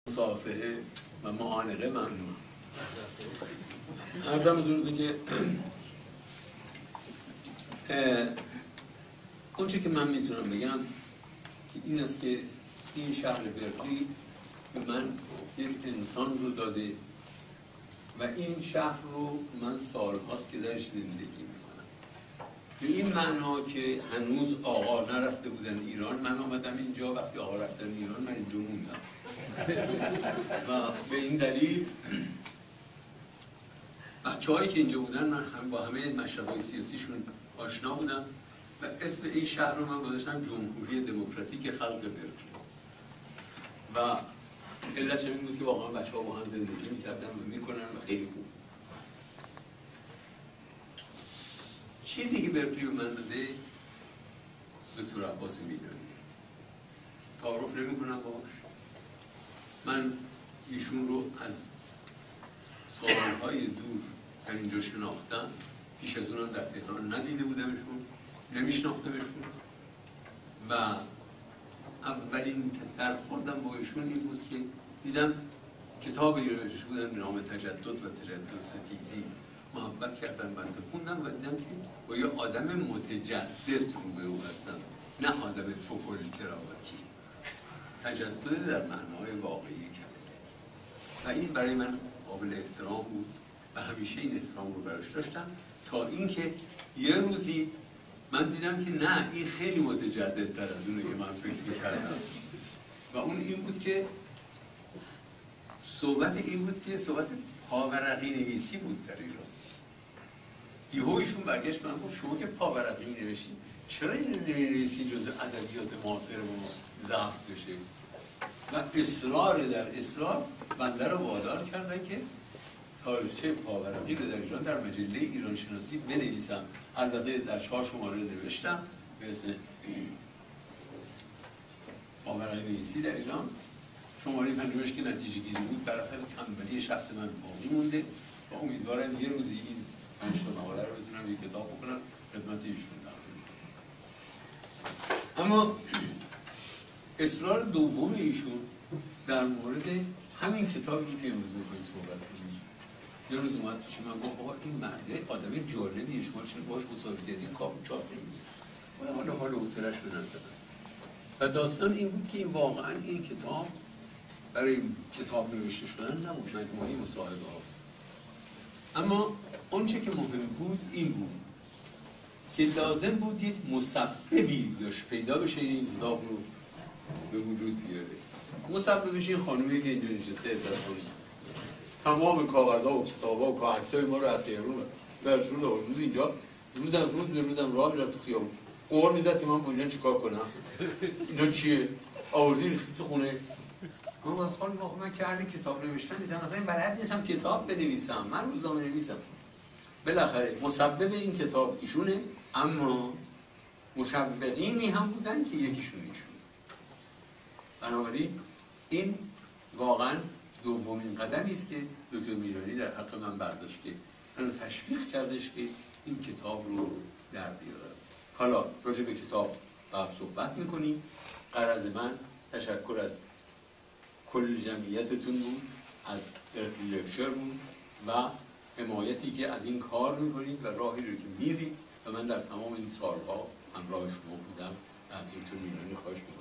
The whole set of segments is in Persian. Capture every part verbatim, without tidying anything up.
مصافحه و معانقه ممنوع. عرضم حضورتون که اونچه که من میتونم بگم که این است که این شهر برکلی به من یک انسان رو داده و این شهر رو من سالهاست که درش زندگی میکنم. به این معنا که هنوز آقا نرفته بودن ایران، من آمدم اینجا. وقتی آقا رفتن ایران من اینجا موندم و به این دلیل بچه هایی که اینجا بودن من هم با همه مشربای سیاسیشون آشنا بودم و اسم این شهر رو من گذاشتم جمهوری دموکراتیک خلق برکلی و علتش این بود که واقعا بچه ها با هم زندگی میکردن و میکنن و خیلی خوب. چیزی که برکلی رو من داده دکتر عباس میلانی، تعارف نمی کنم باش. من ایشون رو از سالهای دور در اینجا شناختم، پیش از اونم در تهران ندیده بودمشون، نمیشناختمشون و اولین برخوردم با ایشون این بود که دیدم کتابی نوشته بودن به نام تجدد و تجدد ستیزی، محبت کردم بنده خوندم و دیدم که با یه آدم متجدد روبرو هستم، نه آدم فکل کراواتی. تجدد در معنای واقعی کلمه و این برای من قابل احترام بود و همیشه این احترام رو براش داشتم تا اینکه یه روزی من دیدم که نه، این خیلی متجددتر از اونه که من فکر میکردم و اون این بود که صحبت این بود که صحبت پاورقی نویسی بود در ایران. یهو ایشون برگشت من گفت شما که پاورقی نوشتید چرا این نویسی جز ادبیات معاصر ما ضعف بشه؟ و اصرار در اصرار بنده رو وادار کردن که تاریخچه پاورقی رو در ایران در مجله ایران شناسی بنویسم. البته در چهار شماره نوشتم به اسم پاورقی نویسی در ایران. شماره پنجمش که نتیجه گیری بود بر اثر تنبلی شخص من باقی مونده و امیدوارم یه روزی این پنج تا مقاله رو بتونم یک کتاب بکنم خدمت ایشون تقدیم کنم. اما اصرار دوم ایشون در مورد همین کتابی که امروز می‌خوایم صحبت کنیم، یه روز اومد پیش من گفت آقا این مرده آدم جالبیه، شما چرا باهاش مصاحبه کردین؟ کاپ چاپ نمی‌کنید. من حالا حال حوصله‌اش رو ندارم. و داستان این بود که این واقعا این کتاب برای کتاب نوشته شدن نبود، مجموعه مصاحبه هاست. اما اونچه که مهم بود این بود که لازم بود یک مسببی داشت پیدا بشه این کتاب رو به وجود بیاره. مسببش این خانومی که اینجا نشسته اطلاعی تمام کاغذها و کتاب‌ها و عکسای ما رو از تهران درشون آورد اینجا، روز از روز به روزم راه میرفت تو خیابون قور میزد که من با اینجا چیکار کنم؟ اینا چیه؟ آوردی ریختی تو خونه؟ من گفتم خانم آقا من که اهل کتاب نوشتن نیستم، مثلا این بلد نیستم کتاب بنویسم، من روزنامه نویسم. بالاخره مسبب این کتاب ایشونه، اما مشوقینی هم بودن که یکیشون ایشون. بنابراین این واقعا دومین قدمی است که دکتر میلانی در حق من برداشت که منو تشویق کردش که این کتاب رو در بیارم. حالا راجع به کتاب بعد صحبت میکنیم. غرض من تشکر از کل جمعیتتون بود، از لکچر بود و حمایتی که از این کار میکنید و راهی رو که میرید و من در تمام این سالها همراه شما بودم. از دکتر میلانی خواهش میکنم.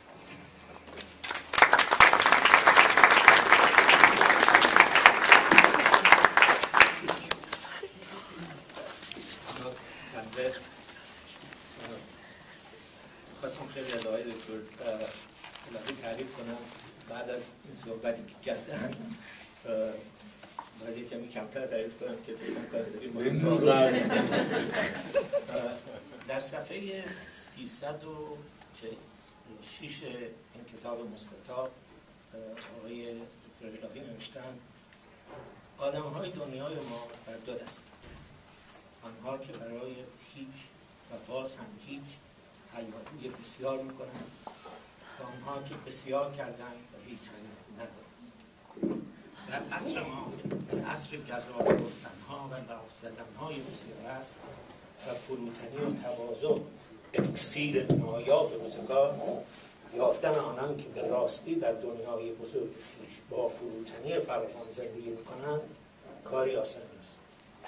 خواستم خیلی از آقای دکتر الهی تعریف کنم بعد از این صحبتی که کردن، باید یک کمی کمتر تعریف کنم که فکرم کار داریم مهم. در صفحه سیصد و چهل و شش این کتاب مستطاب آقای دکتر الهی نوشتن آدم های دنیای ما در دو دست، آنها که برای هیچ و باز هم هیچ هیاهوی بسیار میکنن و آنها که بسیار کردن و هیچ هیاهو ندارن. در عصر ما عصر گزافه گفتنها و لحاف زدنهای بسیار است و فروتنی و تواضع اکسیر نایاب روزگار، یافتن آنان که به راستی در دنیای بزرگ خویش با فروتنی فراوان زندگی میکنند کاری آسان نیست.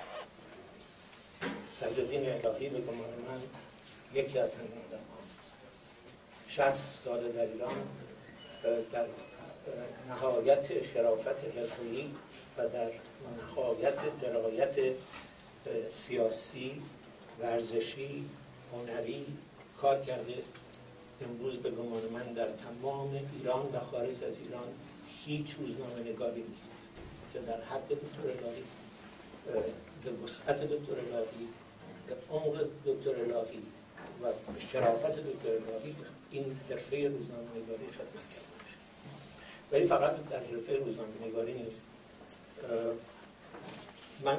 سیدالدین الهی به گمان من یکی از همین آدم هاست. شصت سال در ایران در نهایت شرافت حرفه‌ای و در نهایت درایت سیاسی، ورزشی، هنری کار کرده. امروز به گمان من در تمام ایران و خارج از ایران هیچ روزنامه نگاری نیست که در حد دکتر الهی، به وسعت دکتر الهی، به عمق دکتر الهی و به شرافت دکتر الهی این حرفه روزنامه نگاری خدمت کرده باشه. ولی فقط در حرفه روزنامه نگاری نیست. من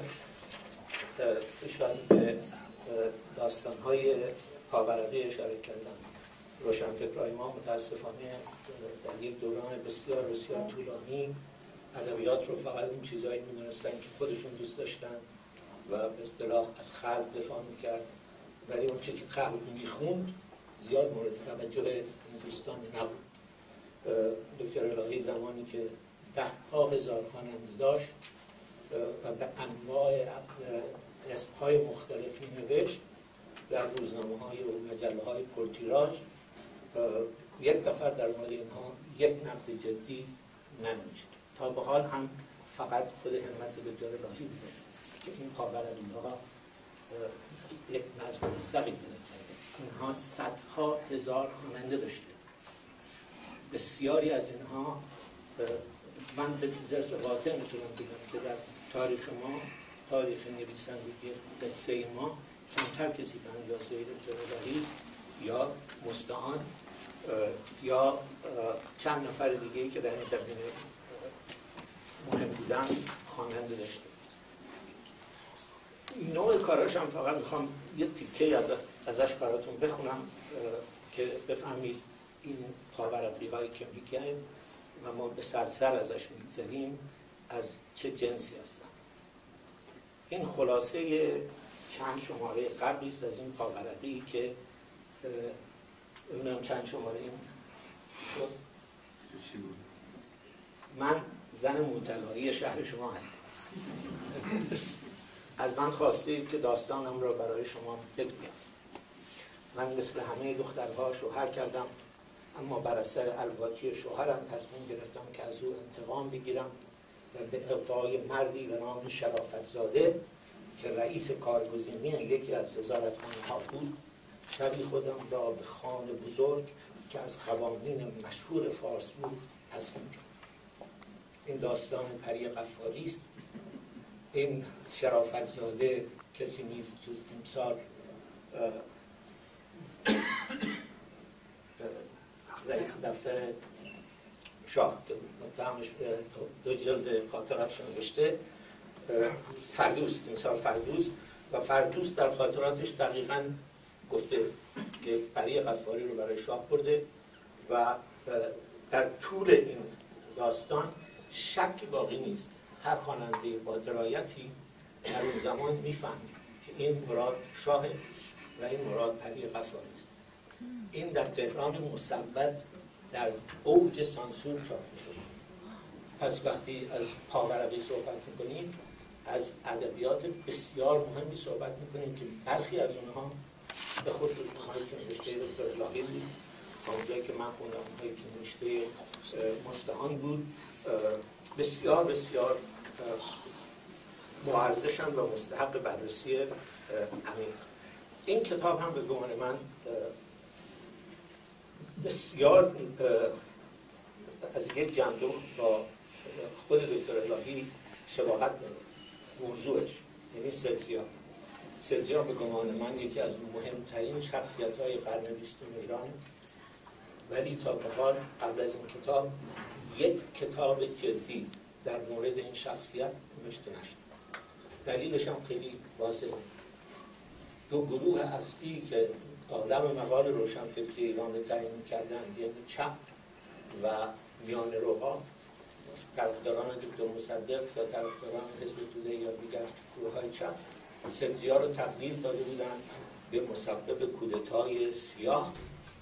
شاید به داستان‌های پاورقی اشاره کردم. روشنفکرهای ما متاسفانه در یک دوران بسیار بسیار طولانی ادبیات رو فقط این چیزایی می‌دونستن که خودشون دوست داشتن و به اصطلاح از خلق دفاع می‌کرد، ولی اون چیزی که خلق می‌خوند زیاد مورد توجه این دوستان نبود. دکتر الهی زمانی که ده ها هزار خواننده داشت و به انواع اسم‌های مختلفی نوشت در روزنامه‌های و مجله‌های پرتیراژ، یک نفر در مورد اینها یک نقد جدی ننوشت. تا به حال هم فقط خود همت دکتر الهی بود که این پاورقی‌ها یک نظم منسقی پیدا کرده. اینها صدها هزار خواننده داشته. بسیاری از اینها من به زرس قاطع میتونم بگم که در تاریخ ما، تاریخ نویسندگی قصه ما، کمتر کسی به اندازه دکتر الهی یا مستعان یا چند نفر دیگه‌ای که در این زمینه مهم بودن خواننده داشته. نوع کاراش هم فقط میخوام یه تیکه از ازش براتون بخونم که بفهمید این پاورقی‌هایی که میگیم و ما به سرسر ازش میگذریم از چه جنسی هستن. این خلاصه چند شماره قبلی است از این پاورقی که ببینم چند شماره این شد. من زن مطلعی شهر شما هستم. از من خواستید که داستانم را برای شما بگویم. من مثل همه دخترها شوهر کردم، اما بر اثر الواتی شوهرم تصمیم گرفتم که از او انتقام بگیرم و به اغوای مردی به نام شرافت زاده که رئیس کارگزینی یکی از وزارتخانه ها بود، شبی خودم را به خانه بزرگ که از خوانین مشهور فارس بود تسلیم کرد. این داستان پری غفاری است. این شرافت زاده کسی نیست جز تیمسار رئیس دفتر شاه که متهمش دو جلد خاطراتش نوشته، فردوس، تیمسار فردوس، و فردوس در خاطراتش دقیقاً گفته که پری غفاری رو برای شاه برده و در طول این داستان شکی باقی نیست. هر خواننده با درایتی در اون زمان میفهمید که این مراد شاه و این مراد پری غفاری است. این در تهران مصور در اوج سانسور چاپ می‌شد. پس وقتی از پاورقی صحبت می‌کنیم، از ادبیات بسیار مهمی صحبت می‌کنیم که برخی از اونها به خصوص اونهایی که نوشته دکتر الهی بود، اونجایی که من خوندم اونهایی که نوشته مستعان بود، بسیار بسیار با ارزشند و مستحق بررسی عمیق. این کتاب هم به گمان من بسیار از یک جنبه با خود دکتر الهی شباهت داره. موضوعش یعنی سلزیا. سلزیا به گمان من یکی از مهمترین شخصیت‌های قرن بیستم ایرانه، ولی تا به حال قبل از این کتاب یک کتاب جدی در مورد این شخصیت نوشته نشد. دلیلش هم خیلی واضحه. دو گروه اصلی که عالم مقال روشنفکری ایران تعیین می‌کردند، یعنی چپ و میانه روها، طرفداران دکتر مصدق یا طرفداران حزب توده یا دیگر گروه‌های چپ، سلزیا رو تقلیل داده بودند به مسبب کودتای سیاه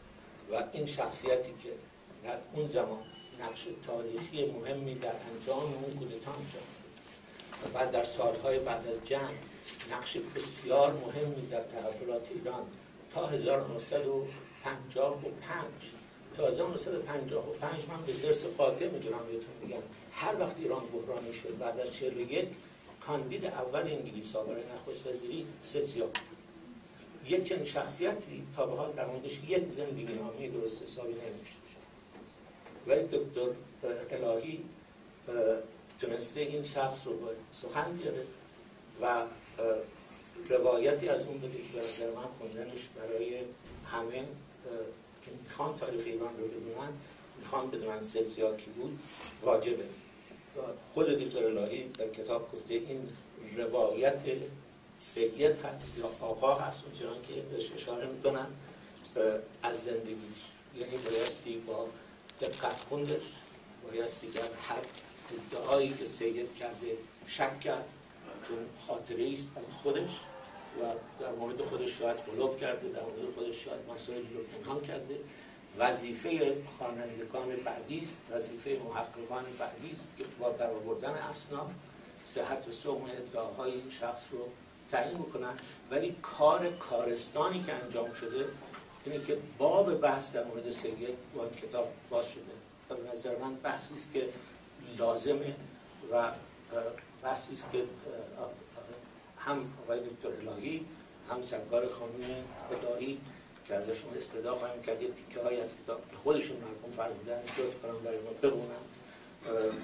و این شخصیتی که در اون زمان نقش تاریخی مهمی در انجام اون کودتا انجام و بعد در سالهای بعد از جنگ نقش بسیار مهمی در تحولات ایران تا هزار و نهصد و پنجاه و پنج تا هزار و نهصد و پنجاه و پنج من به درس قاطع میدونم بهتون میگم هر وقت ایران بحرانی شد بعد از چهل و یک کاندید اول انگلیس ها برای نخست وزیری سلزیا یک چنین شخصیتی تا به حال در موردش یک زندگی نامه درست حسابی ننوشته شد ولی دکتر الهی تونسته این شخص رو به سخن بیاره و روایتی از اون بده که به نظر من خوندنش برای همه که میخوان تاریخ ایران رو بدونن میخوان بدونن سلزیا کی بود واجبه. خود دکتر الهی در کتاب گفته این روایت سید هست یا آقا هست اونچنان که بهش اشاره میکنن از زندگیش، یعنی بایستی با دقت خوندش، بایستی در هر ادعایی که سید کرده شک کرد چون خاطره است از خودش و در مورد خودش شاید غلوف کرده، در مورد خودش شاید مسائلی رو پنهان کرده. وظیفه خوانندگان بعدی است، وظیفه محققان بعدی است که با در آوردن اسناد صحت و سقم ادعاهای این شخص رو تعیین بکنن. ولی کار کارستانی که انجام شده اینه که باب بحث در مورد سید با این کتاب باز شده و به نظر من بحثی است که لازمه و بحثی است که هم آقای دکتر الهی هم سرکار خانم الهی که ازشون استدعا خواهیم کرد یه تیکه های از کتاب که خودشون مرحوم فرمودن لطف کنم برای ما بخونم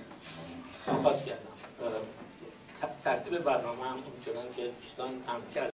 آغاز کردم. ترتیب برنامه هم اونچنان که دوستان هم کرد